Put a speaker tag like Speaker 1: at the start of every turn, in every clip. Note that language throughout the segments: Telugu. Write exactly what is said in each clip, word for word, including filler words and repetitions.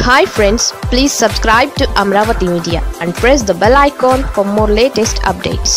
Speaker 1: Hi friends, please subscribe to Amravati Media and press the bell icon for more latest updates.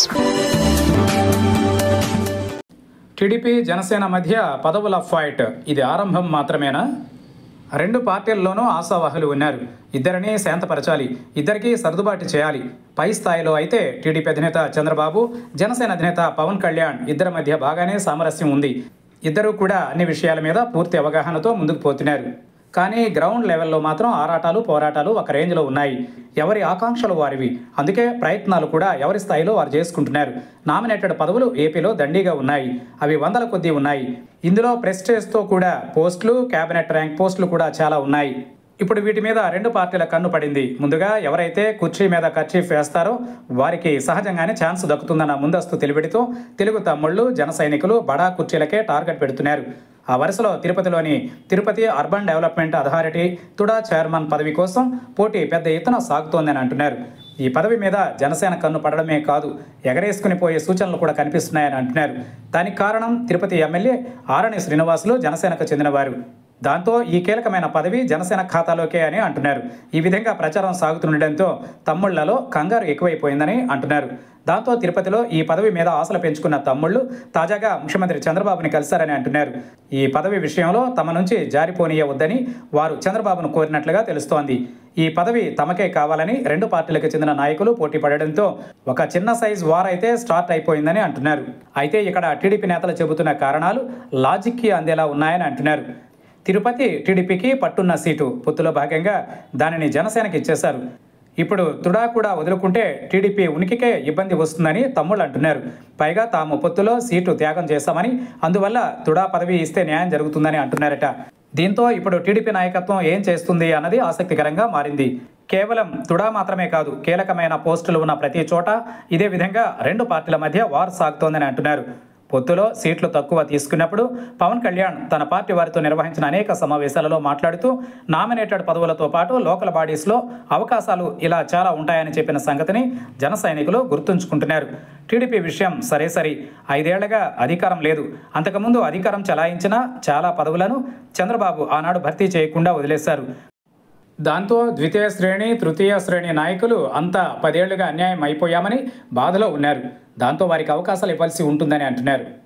Speaker 2: TDP Janasena మధ్య పదవుల ఫైట్ ఇది ఆరంభం మాత్రమేనా? రెండు పార్టీల్లోనూ ఆశావహులు ఉన్నారు. ఇద్దరిని శాంతపరచాలి, ఇద్దరికీ సర్దుబాటు చేయాలి. పై స్థాయిలో అయితే టీడీపీ అధినేత చంద్రబాబు, జనసేన అధినేత పవన్ కళ్యాణ్ ఇద్దరి మధ్య బాగానే సామరస్యం ఉంది. ఇద్దరూ కూడా అన్ని విషయాల మీద పూర్తి అవగాహనతో ముందుకు పోతున్నారు. కానీ గ్రౌండ్ లెవెల్లో మాత్రం ఆరాటాలు పోరాటాలు ఒక రేంజ్లో ఉన్నాయి. ఎవరి ఆకాంక్షలు వారివి. అందుకే ప్రయత్నాలు కూడా ఎవరి స్థాయిలో వారు చేసుకుంటున్నారు. నామినేటెడ్ పదవులు ఏపీలో దండిగా ఉన్నాయి. అవి వందల కొద్దీ ఉన్నాయి. ఇందులో ప్రెస్టేజ్తో కూడా పోస్టులు, కేబినెట్ ర్యాంక్ పోస్టులు కూడా చాలా ఉన్నాయి. ఇప్పుడు వీటి మీద రెండు పార్టీల కన్ను పడింది. ముందుగా ఎవరైతే కుర్చీ మీద కర్చీఫ్ వేస్తారో వారికి సహజంగానే ఛాన్స్ దక్కుతుందన్న ముందస్తు తెలివిడితో తెలుగు తమ్ముళ్ళు, జన సైనికులు బడా కుర్చీలకే టార్గెట్ పెడుతున్నారు. ఆ వరుసలో తిరుపతిలోని Tirupati urban development authority TUDA chairman పదవి కోసం పోటీ పెద్ద ఎత్తున సాగుతోందని అంటున్నారు. ఈ పదవి మీద జనసేన కన్ను పడడమే కాదు, ఎగరేసుకుని పోయే సూచనలు కూడా కనిపిస్తున్నాయని అంటున్నారు. దానికి కారణం తిరుపతి ఎమ్మెల్యే ఆరణి శ్రీనివాసులు జనసేనకు చెందినవారు. దాంతో ఈ కీలకమైన పదవి జనసేన ఖాతాలోకే అని అంటున్నారు. ఈ విధంగా ప్రచారం సాగుతుండటంతో తమ్ముళ్లలో కంగారు ఎక్కువైపోయిందని అంటున్నారు. దాంతో తిరుపతిలో ఈ పదవి మీద ఆశలు పెంచుకున్న తమ్ముళ్లు తాజాగా ముఖ్యమంత్రి చంద్రబాబుని కలిశారని అంటున్నారు. ఈ పదవి విషయంలో తమ నుంచి జారిపోనీయవద్దని వారు చంద్రబాబును కోరినట్లుగా తెలుస్తోంది. ఈ పదవి తమకే కావాలని రెండు పార్టీలకు చెందిన నాయకులు పోటీ పడడంతో ఒక చిన్న సైజ్ వార్ అయితే స్టార్ట్ అయిపోయిందని అంటున్నారు. అయితే ఇక్కడ టీడీపీ నేతలు చెబుతున్న కారణాలు లాజిక్కి అందేలా ఉన్నాయని అంటున్నారు. తిరుపతి టీడీపీకి పట్టున్న సీటు, పొత్తులో భాగంగా దానిని జనసేనకి ఇచ్చేశారు. ఇప్పుడు తుడా కూడా వదులుకుంటే టీడీపీ ఉనికికే ఇబ్బంది వస్తుందని తమ్ముళ్ళు అంటున్నారు. పైగా తాము పొత్తులో సీటు త్యాగం చేశామని, అందువల్ల తుడా పదవి ఇస్తే న్యాయం జరుగుతుందని అంటున్నారట. దీంతో ఇప్పుడు టీడీపీ నాయకత్వం ఏం చేస్తుంది అన్నది ఆసక్తికరంగా మారింది. కేవలం తుడా మాత్రమే కాదు, కీలకమైన పోస్టులు ఉన్న ప్రతి చోట ఇదే విధంగా రెండు పార్టీల మధ్య వార్ సాగుతోందని అంటున్నారు. పొత్తులో సీట్లు తక్కువ తీసుకున్నప్పుడు పవన్ కళ్యాణ్ తన పార్టీ వారితో నిర్వహించిన అనేక సమావేశాలలో మాట్లాడుతూ నామినేటెడ్ పదవులతో పాటు లోకల్ బాడీస్లో అవకాశాలు ఇలా చాలా ఉంటాయని చెప్పిన సంగతిని జన సైనికులు గుర్తుంచుకుంటున్నారు. టీడీపీ విషయం సరే సరి, ఐదేళ్లుగా అధికారం లేదు. అంతకుముందు అధికారం చలాయించిన చాలా పదవులను చంద్రబాబు ఆనాడు భర్తీ చేయకుండా వదిలేశారు. దాంతో ద్వితీయ శ్రేణి, తృతీయ శ్రేణి నాయకులు అంతా పదేళ్లుగా అన్యాయం అయిపోయామని బాధలో ఉన్నారు. దాంతో వారికి అవకాశాలు ఇవ్వాల్సి ఉంటుందని అంటున్నారు.